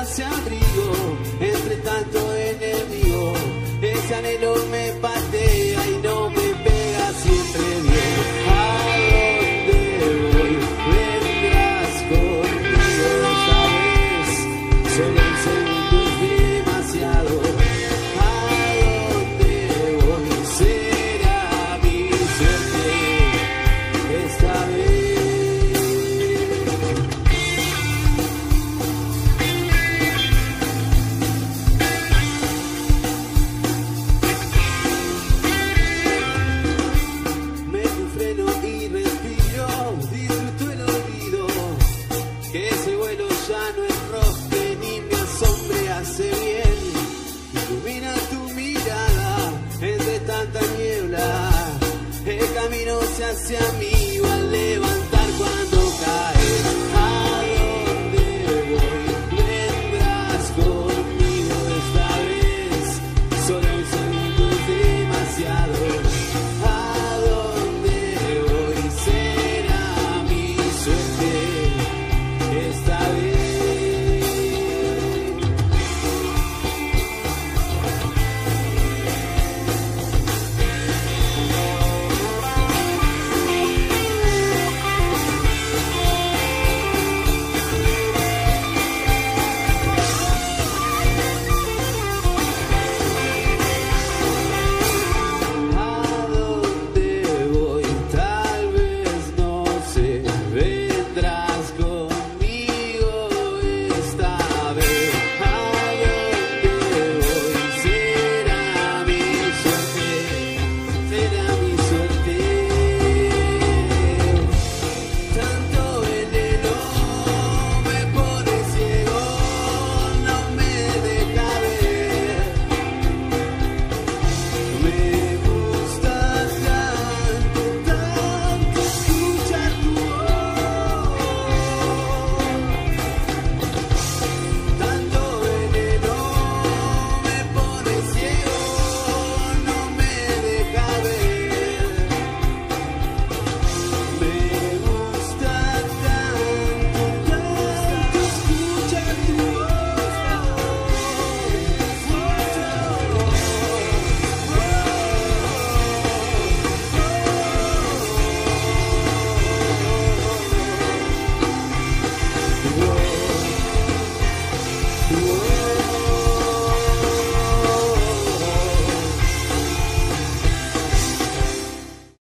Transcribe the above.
hace abrigo entre tanto enemigo. Ese anhelo me patea y no me pega siempre bien. ¿A dónde voy? Vendrás conmigo, ¿sabes? Solo un segundo es demasiado. ¿A dónde voy? Será mi suerte esta vez. Hacia mí.